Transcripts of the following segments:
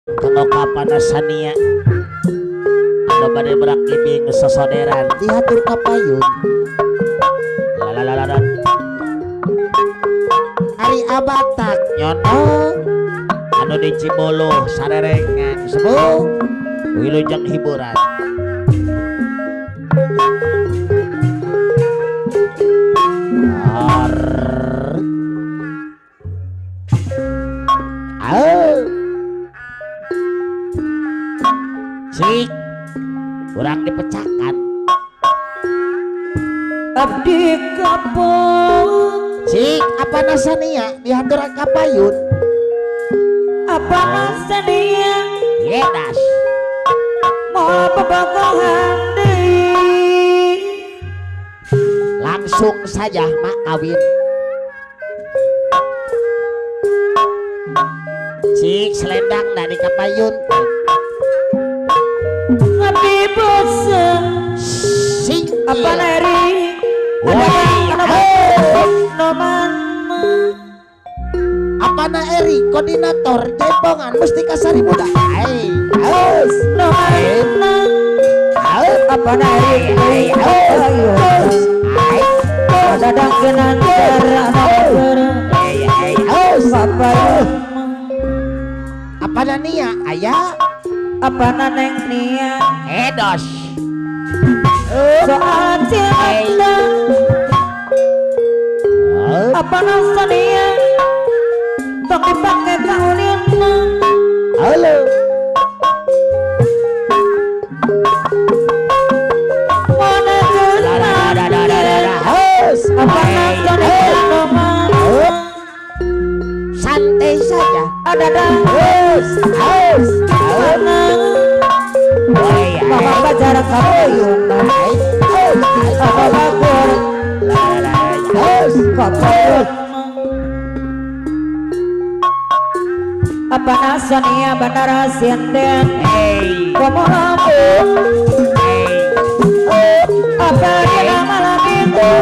Tengok kapanasania anu bade berak ibing sesoderan diatur kapayun lalalala Ari abatak nyono anu di Cibolo sarerengan sebuh wilujeng hiburan Cik kurang dipecahkan abdi kapok Cik apa nasania dihanturan kapayun apa nasania yedas mau pebagohan deui langsung saja mak kawin Cik selendang dari kapayun abdi bosen Cik apa neri noman apa na Eri koordinator jaipongan mesti kasari muda hai haus noman apa neri dadang kenan haus apa apa na nia ayah apa naneng nia edos soal cinta apa nasania tok dipake kaulin halo mana haus apa nasania santai saja ada haus haus mama pacar kapayun apa bagur haus kapayun apa nasania bandara sinden komo lampung apa dia malam itu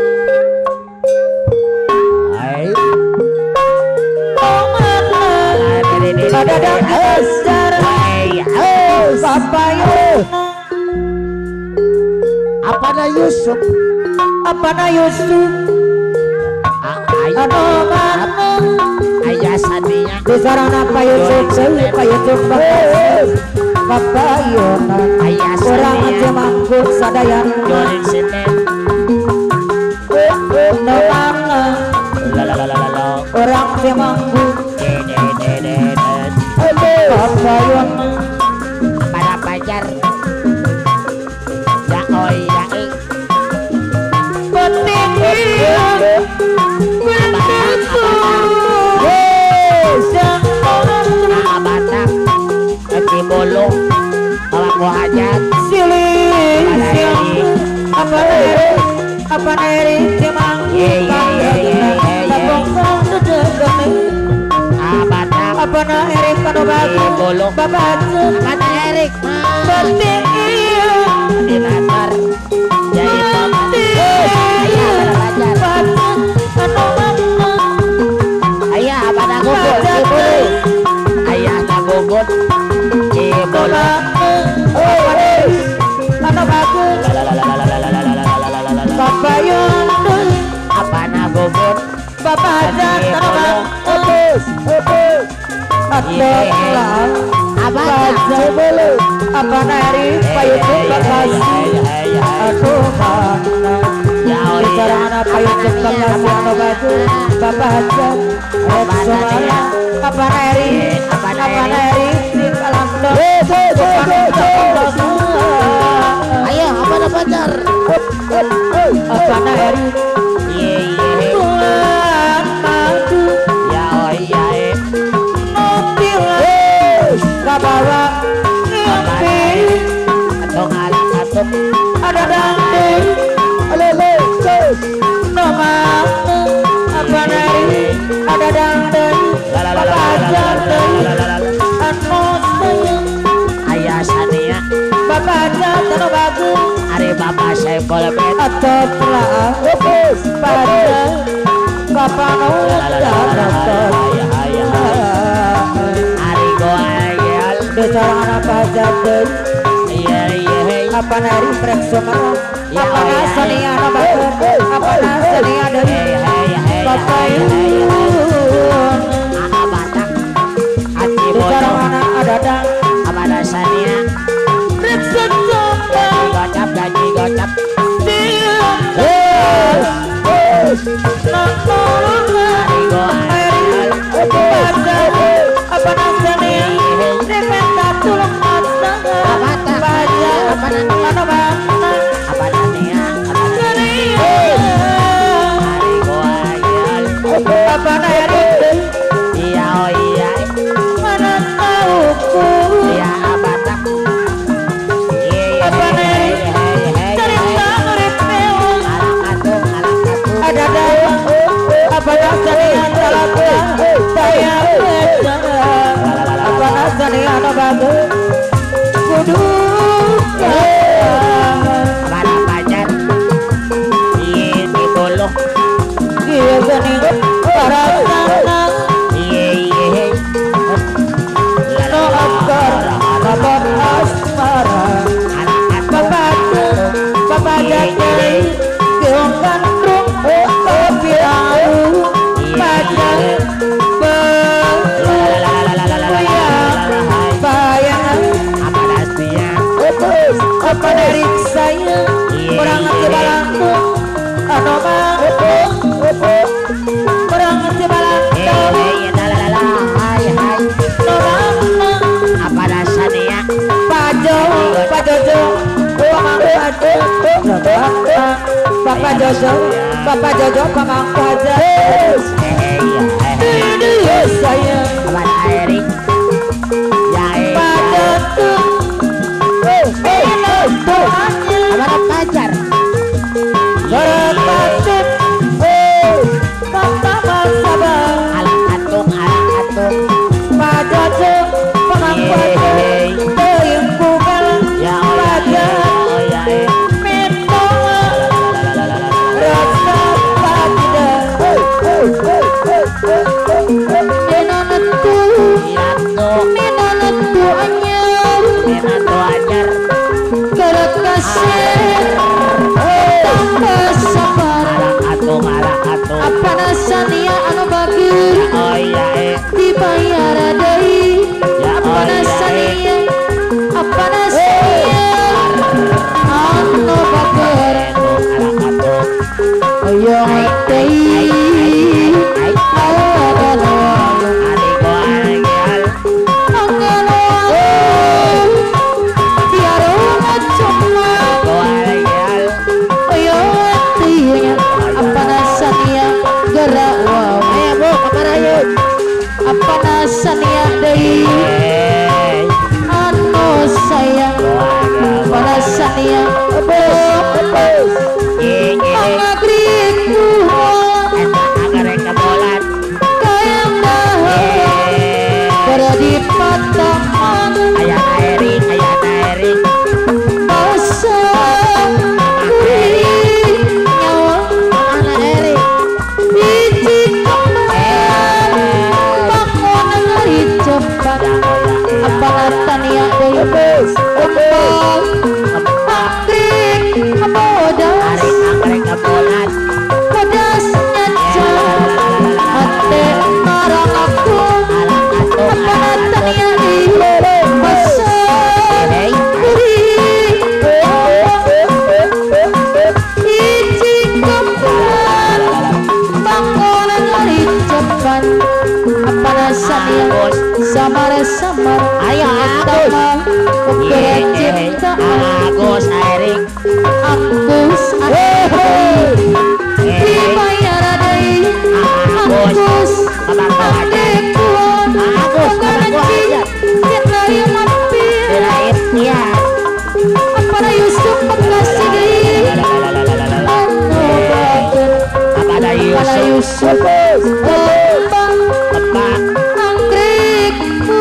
ada dan asar kapayun apa na Yusuf apa na Yusuf anu mana ayah sania di sarana payun Yusuf kapayun ayah kurang sania aja mangkuk sadayan jorin sini no mana lalalala orang aja mangkuk kapayun para pacar ya oi ya ing penting batak Cibolo pelaku hajat siling apa neri cemang batak apa na Erik kanu bagus Cibolo babacu apa na Erik penting di latar jaipongan ayah para pacar ayah apa na gugut Cibolo ayah na gugut Cibolo kanu bagus kapayun apa na gugut babajan kanu bagus adalah apa Cibolo apa nari payun bakasi aduh mana bicara anak payun bakasi anu baju babajan semuanya apa nari sing kalamdo ayo apa na pacar apa nari tuan madu ya oi ya kabawa ngimpi atong alang atok ada dangdut alele nama apa nari ada dangdut babajan anu sayang ayah sania babajan anu bagus ari bapak saya boleh bet atau telah pada kapan udah ari goaya deui iya apa nari prek somara Ya, apa ya, sania na bager apa sania deui papayun batak hati di bodoh sarana adadang apa dasarnya prek somara gaji gocap apa nasanya repenta tulung mata baca apa nana bana apa dasarnya apa nari iya oh iya mana tahuku iya batak apa nari cerita murid mewah ada dalam apa nasanya talaka saya baca apa nasanya na bagus kudu apa pacar ini boloh iya gani para sana iya no akar kabar asmara papa jateng keong kandung kopi au pada bayang apa dasarnya apa dari saya orang ngerti balangku ano orang ngerti balangku hai apa dasarnya Pak Jojo pemangku aja Bapak Jojo pemangku aja saya apa Erik ya pada apa pacar Berpatip pertama sabar alang atung Pak Jojo pemangku aja Teyungkukan ya pada Minto Rasa Patida Minonatu Minonatu anyar Gerak kasih Tambah sabar Apa nasania anu bagi oh iya Dibayar adai Apa nasania Apa nasania Anu bager Ayo ngerti apa nasania deui anu sayang pada sania ngagriku kayang dahar pada di patangan basah kuring nyawa biji kembang bangun hari cepat apa natania deui angkring bodas bodasnya jan hati marang aku apa natania deui basah kuring biji kembang bangun hari cepat apa nasania samar-samar ayah keberan cinta Agus Erik Angkus dibayar adai Angkus adekuan Angkus cintai mampir ya apa Yusuf pengkasih deui anu bager apa apa Yusuf lembang anggrek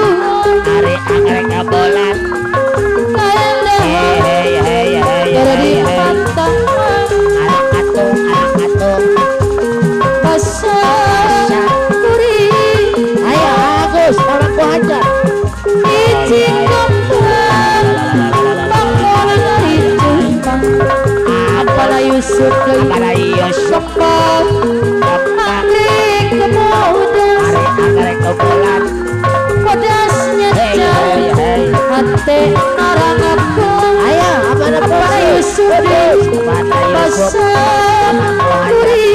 buah bolan kayang dahar gara di pantangan atung basah kuring ayo Agus orang ku hajar biji kembang Yusuf Para Yusuf Kembang Anggrek kemudian Anggrek kebulan Kodasnya jauh Hati narang aku Ayo Para Yusuf Basah Kuri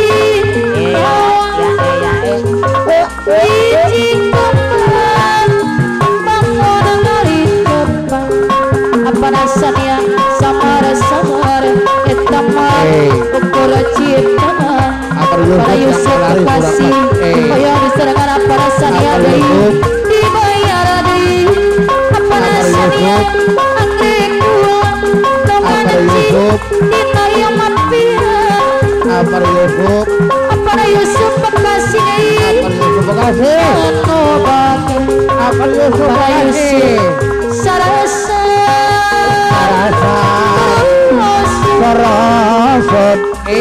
Iji kembang Bangun dari kembang Apa rasanya samar-samar Etamar ukur cinta Para Yusuf kasih Kaya diserahkan apa rasanya dari Dibayar dari Apa rasanya Anggrek kuat Dengan Yusuf Dina yang mapira Apa Yusuf Apa Yusuf bekasih Apa Yusuf Sarasa Sarasot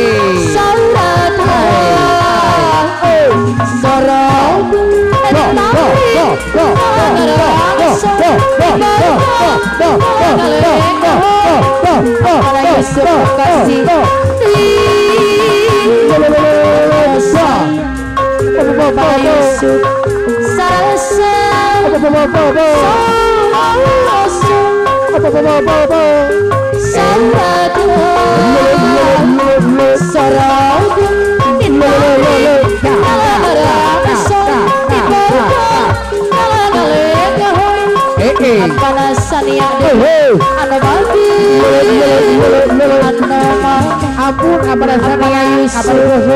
ampun apa rasanya Yusuf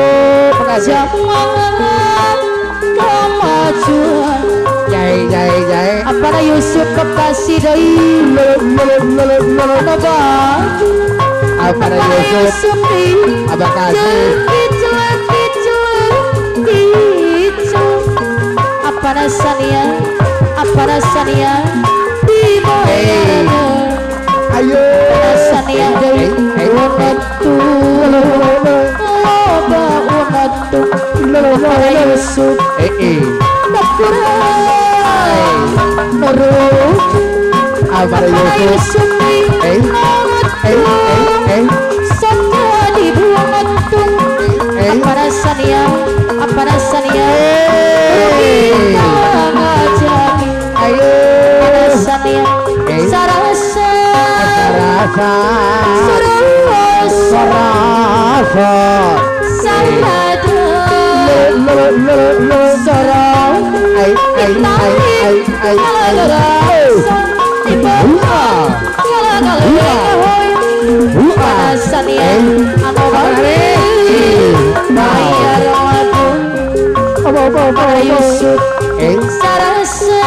kemajuan jai apa Yusuf bekasih doi apa Yusuf apa kasih apa rasanya dibayar ayo rasanya dari unatu loba unatu para Yusuf takurai nurut apa Yusuf saja dibuang untung apa rasanya kita ngajak ayo rasanya sarasa Yusuf sarasa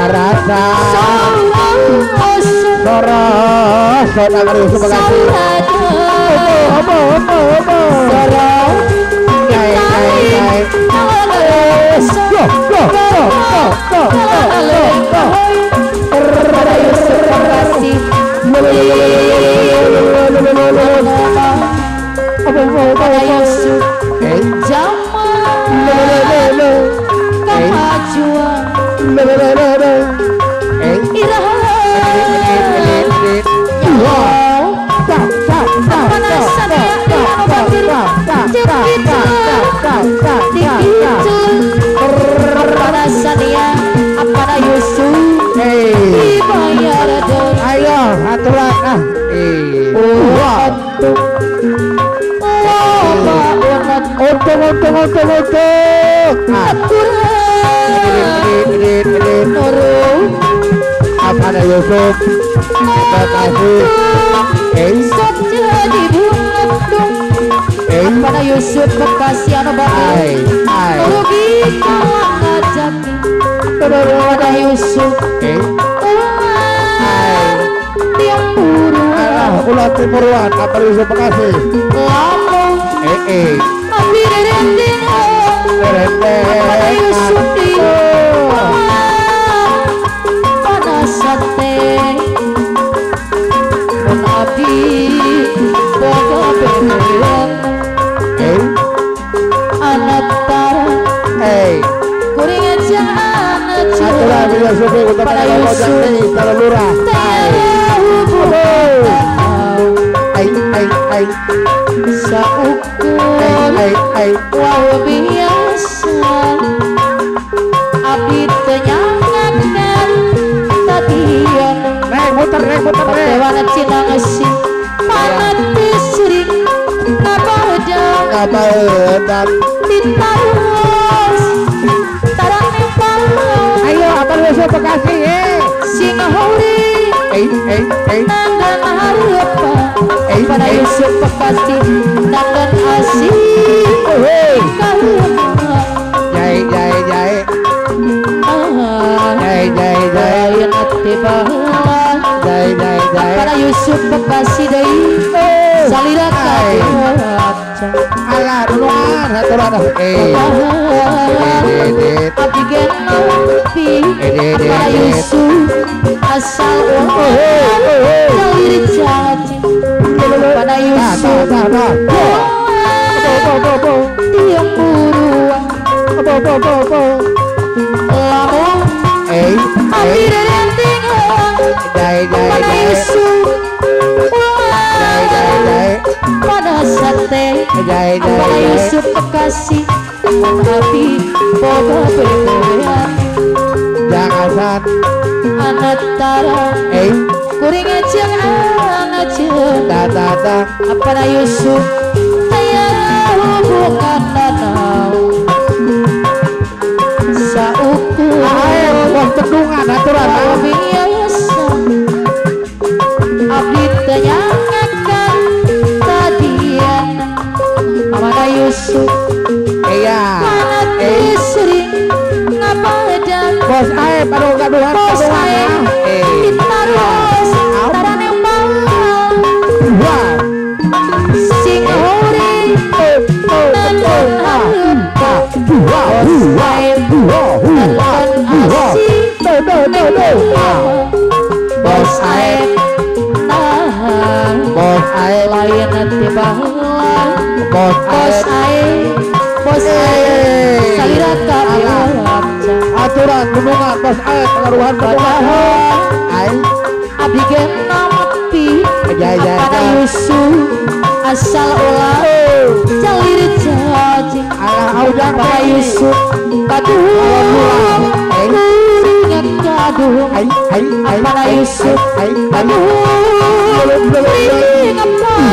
apa Yusuf pada Yusuf bekasi anu baik rugi kawan ngajak pada Yusuf tiang buru ulat timuruan apa Yusuf bekasi lalu hampir rendeng pada Yusuf di panas sate dan abdi boga berlian anak tarang kuring aja anak atulah bila sufi utama Yusuf tahu lurah ai saukur ai wae biasa abdi teu nyangakan tadian muter dewana cina ngasih panati sering ngabadan ditaruh tarang nempel ayo apa lu Bekasi sing hori nandan hareupa pada Yusuf Bekasi nandan asih jai yang hati baheula pada Yusuf Bekasi deui salira kaca alah nulungan haturan abdi gen nampi pada Yusuf asal jalir janji pada Yusuf tiang buruan lamun abdi dan tinggal pada Yusuf pada sate pada Yusuf Bekasi abdi boga bebean jangan anak tara kuring ejeng anak jeung datang pada Yusuf aya hubungan danau saukur bos tendungan aturan biasa abdi teu nyangakan tadian pada Yusuf iya sering ngabadan bos ae pada gaduhan bos ae ditaros tarang nempel sing hori nandan hareupa bos ae nandan asih bos ae bos ae layan hati baheula bos bos ae salira kabiaca aturan gunungan bos ae pengaruhan padahal ae abdi gen nampi pada Yusuf asal ulah jalir janji alah audang pada Yusuf kaduh kuringan kaduh pada Yusuf kaduh kuringan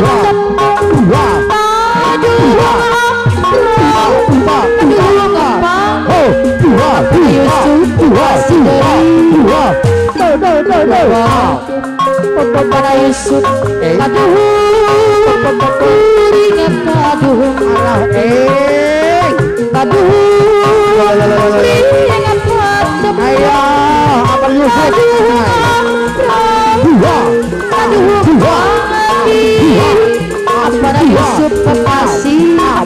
pada Yusuf kaduh kuringan kaduh kaduh kuringan kaduh ayo apa Yusuf pada Yusuf Bekasi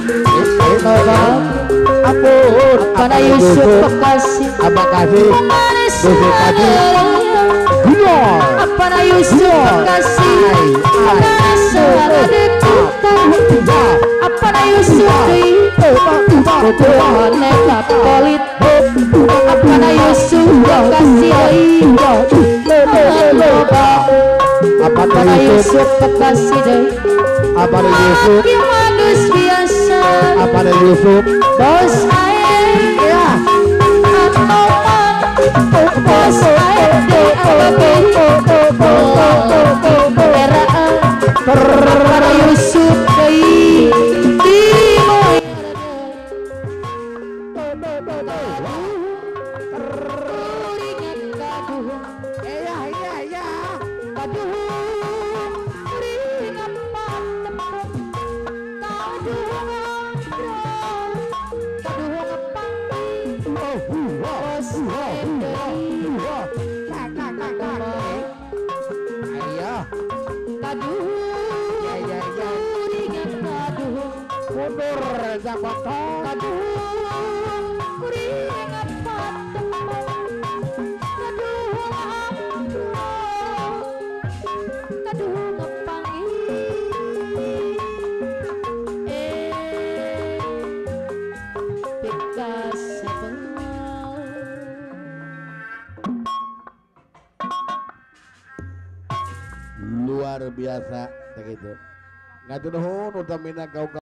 ampun pada Yusuf Bekasi apa kasih manis Yusuf tadi Gunor pada Yusuf Bekasi manis deketan pada Yusuf Tuhan nekat polit pada Yusuf Bekasi apa pada Yusuf Bekasi apa Yusuf yang manis biasa apa Yusuf bos ae ya bos ae pada Yusuf deui di moy luar biasa begitu Ngatur nuhun utamina kau